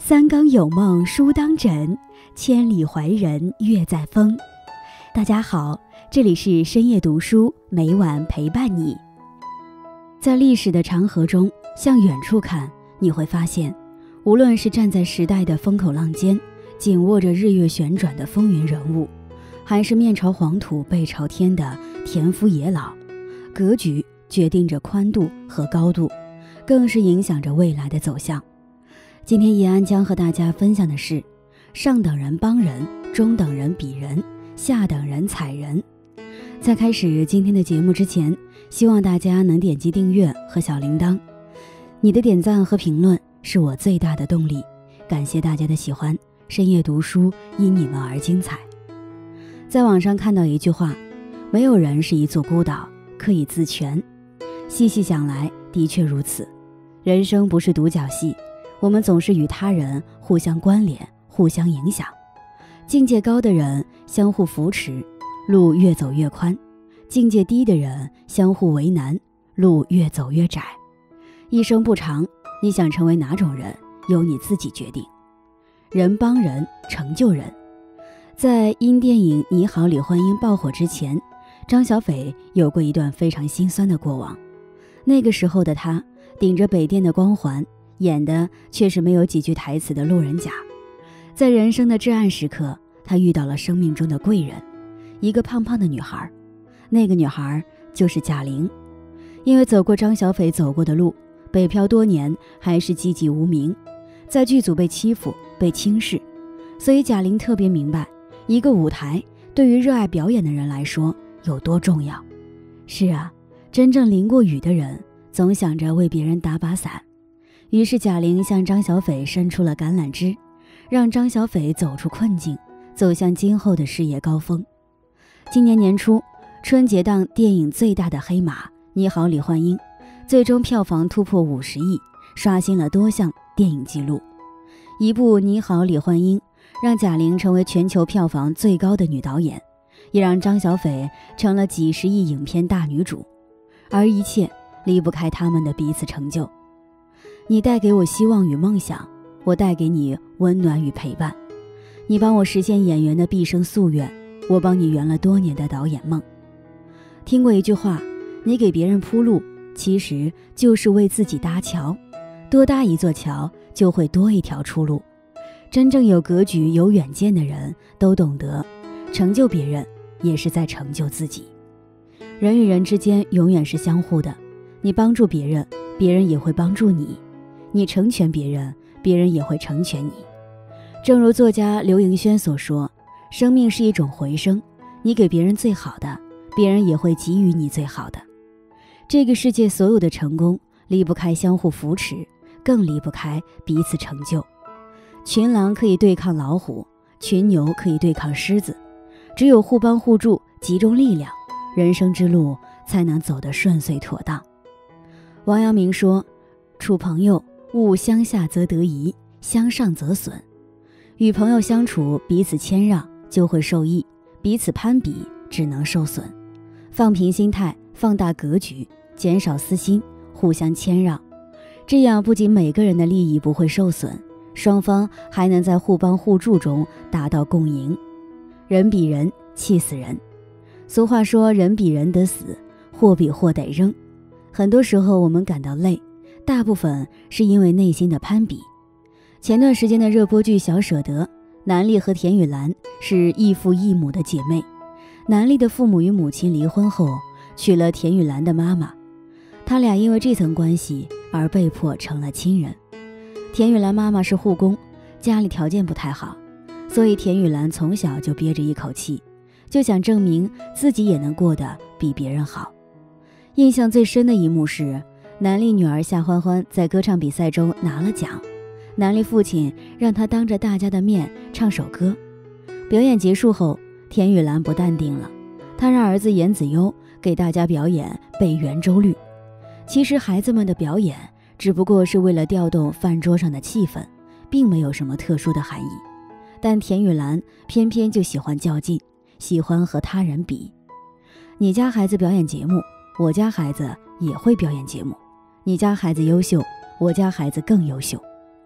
三更有梦书当枕，千里怀人月在风。大家好，这里是深夜读书，每晚陪伴你。在历史的长河中，向远处看，你会发现，无论是站在时代的风口浪尖，紧握着日月旋转的风云人物，还是面朝黄土背朝天的田夫野老，格局决定着宽度和高度，更是影响着未来的走向。今天叶安将和大家分享的是，上等人帮人，中等人比人，下等人踩人。在开始今天的节目之前，希望大家能点击订阅和小铃铛，你的点赞和评论是我最大的动力，感谢大家的喜欢，深夜读书因你们而精彩。在网上看到一句话，没有人是一座孤岛，可以自全。细细想来，的确如此。人生不是独角戏，我们总是与他人互相关联，互相影响。境界高的人相互扶持，路越走越宽；境界低的人相互为难，路越走越窄。一生不长，你想成为哪种人，由你自己决定。人帮人，成就人。在因电影《你好，李焕英》爆火之前，张小斐有过一段非常心酸的过往。那个时候的他，顶着北电的光环，演的却是没有几句台词的路人甲。在人生的至暗时刻，他遇到了生命中的贵人，一个胖胖的女孩。那个女孩就是贾玲。因为走过张小斐走过的路，北漂多年还是籍籍无名，在剧组被欺负被轻视，所以贾玲特别明白，一个舞台对于热爱表演的人来说有多重要。是啊，真正淋过雨的人总想着为别人打把伞。于是贾玲向张小斐伸出了橄榄枝，让张小斐走出困境，走向今后的事业高峰。今年年初，春节档电影最大的黑马《你好，李焕英》最终票房突破50亿，刷新了多项电影纪录。一部《你好，李焕英》让贾玲成为全球票房最高的女导演，也让张小斐成了几十亿影片大女主，而一切离不开他们的彼此成就。你带给我希望与梦想，我带给你温暖与陪伴。你帮我实现演员的毕生夙愿，我帮你圆了多年的导演梦。听过一句话，你给别人铺路，其实就是为自己搭桥，多搭一座桥，就会多一条出路。真正有格局有远见的人都懂得，成就别人也是在成就自己。人与人之间永远是相互的，你帮助别人，别人也会帮助你；你成全别人，别人也会成全你。正如作家刘盈轩所说，生命是一种回声，你给别人最好的，别人也会给予你最好的。这个世界所有的成功离不开相互扶持，更离不开彼此成就。群狼可以对抗老虎，群牛可以对抗狮子，只有互帮互助，集中力量，人生之路才能走得顺遂妥当。王阳明说，处朋友勿相下则得宜，相上则损。与朋友相处，彼此谦让就会受益，彼此攀比只能受损。放平心态，放大格局，减少私心，互相谦让，这样不仅每个人的利益不会受损，双方还能在互帮互助中达到共赢。人比人气死人。俗话说，人比人得死，货比货得扔。很多时候我们感到累，大部分是因为内心的攀比。前段时间的热播剧《小舍得》，南俪和田雨岚是异父异母的姐妹。南俪的父母与母亲离婚后，娶了田雨岚的妈妈，他俩因为这层关系而被迫成了亲人。田雨岚妈妈是护工，家里条件不太好，所以田雨岚从小就憋着一口气，就想证明自己也能过得比别人好。印象最深的一幕是，南俪女儿夏欢欢在歌唱比赛中拿了奖，南俪父亲让她当着大家的面唱首歌。表演结束后，田雨岚不淡定了，她让儿子严子悠给大家表演背圆周率。其实孩子们的表演只不过是为了调动饭桌上的气氛，并没有什么特殊的含义。但田雨岚偏偏就喜欢较劲，喜欢和他人比。你家孩子表演节目，我家孩子也会表演节目；你家孩子优秀，我家孩子更优秀。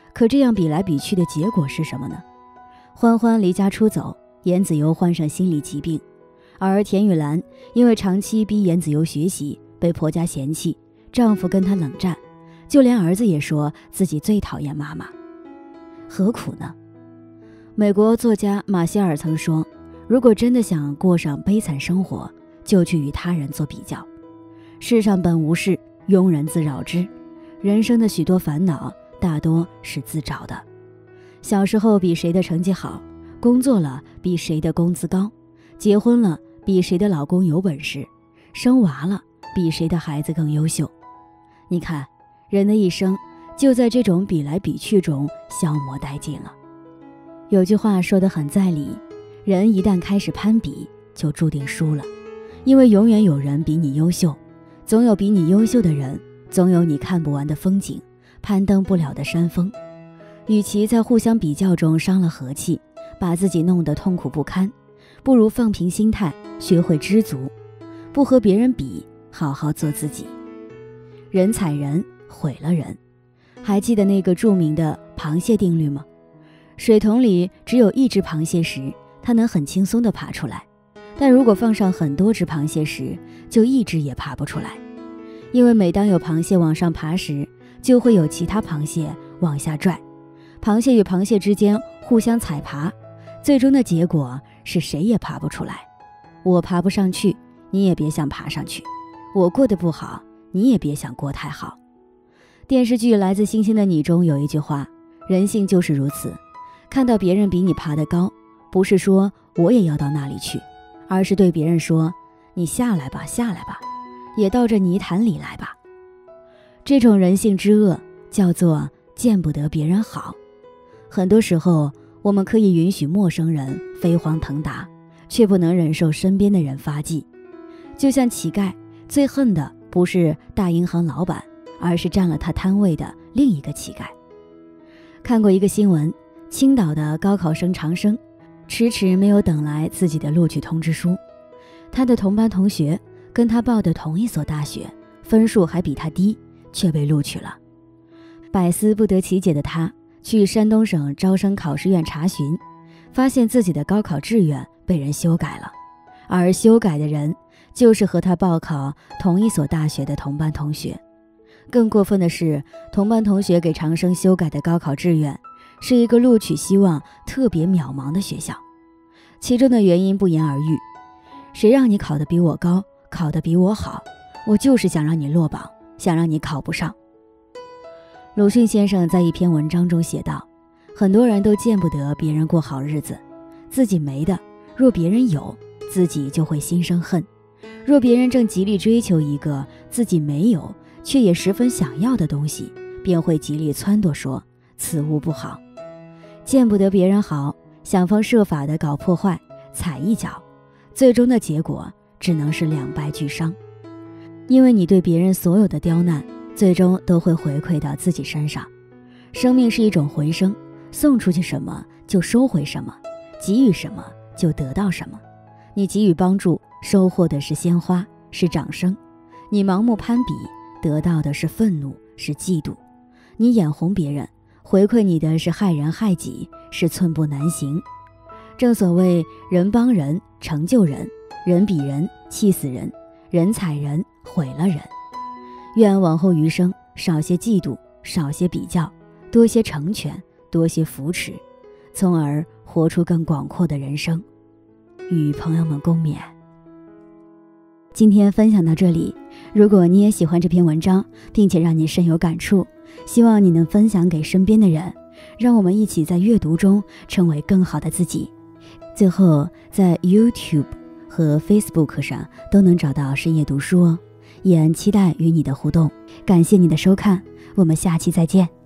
可这样比来比去的结果是什么呢？欢欢离家出走，严子悠患上心理疾病，而田雨岚因为长期逼严子悠学习，被婆家嫌弃，丈夫跟她冷战，就连儿子也说自己最讨厌妈妈。何苦呢？美国作家马歇尔曾说，如果真的想过上悲惨生活，就去与他人做比较。世上本无事，庸人自扰之。人生的许多烦恼大多是自找的。小时候比谁的成绩好，工作了比谁的工资高，结婚了比谁的老公有本事，生娃了比谁的孩子更优秀。你看，人的一生就在这种比来比去中消磨殆尽了。有句话说得很在理，人一旦开始攀比，就注定输了，因为永远有人比你优秀，总有比你优秀的人，总有你看不完的风景，攀登不了的山峰。与其在互相比较中伤了和气，把自己弄得痛苦不堪，不如放平心态，学会知足，不和别人比，好好做自己。人踩人，毁了人。还记得那个著名的螃蟹定律吗？水桶里只有一只螃蟹时，它能很轻松地爬出来，但如果放上很多只螃蟹时，就一只也爬不出来。因为每当有螃蟹往上爬时，就会有其他螃蟹往下拽，螃蟹与螃蟹之间互相踩爬，最终的结果是谁也爬不出来。我爬不上去，你也别想爬上去；我过得不好，你也别想过太好。电视剧《来自星星的你》中有一句话，人性就是如此，看到别人比你爬得高，不是说我也要到那里去，而是对别人说，你下来吧，下来吧，也到这泥潭里来吧。这种人性之恶叫做见不得别人好。很多时候，我们可以允许陌生人飞黄腾达，却不能忍受身边的人发迹。就像乞丐，最恨的不是大银行老板，而是占了他摊位的另一个乞丐。看过一个新闻，青岛的高考生长生迟迟没有等来自己的录取通知书，他的同班同学跟他报的同一所大学，分数还比他低，却被录取了。百思不得其解的他去山东省招生考试院查询，发现自己的高考志愿被人修改了，而修改的人就是和他报考同一所大学的同班同学。更过分的是，同班同学给长生修改的高考志愿是一个录取希望特别渺茫的学校，其中的原因不言而喻。谁让你考得比我高，考得比我好，我就是想让你落榜，想让你考不上。鲁迅先生在一篇文章中写道，很多人都见不得别人过好日子，自己没的，若别人有，自己就会心生恨；若别人正极力追求一个自己没有却也十分想要的东西，便会极力撺掇说此物不好。见不得别人好，想方设法地搞破坏，踩一脚，最终的结果只能是两败俱伤。因为你对别人所有的刁难，最终都会回馈到自己身上。生命是一种回声，送出去什么就收回什么，给予什么就得到什么。你给予帮助，收获的是鲜花，是掌声；你盲目攀比，得到的是愤怒，是嫉妒；你眼红别人，回馈你的是害人害己，是寸步难行。正所谓人帮人成就人，人比人气死人，人踩人毁了人。愿往后余生少些嫉妒，少些比较，多些成全，多些扶持，从而活出更广阔的人生。与朋友们共勉。今天分享到这里，如果你也喜欢这篇文章，并且让你深有感触，希望你能分享给身边的人，让我们一起在阅读中成为更好的自己。最后，在 YouTube 和 Facebook 上都能找到深夜读书哦，也期待与你的互动。感谢你的收看，我们下期再见。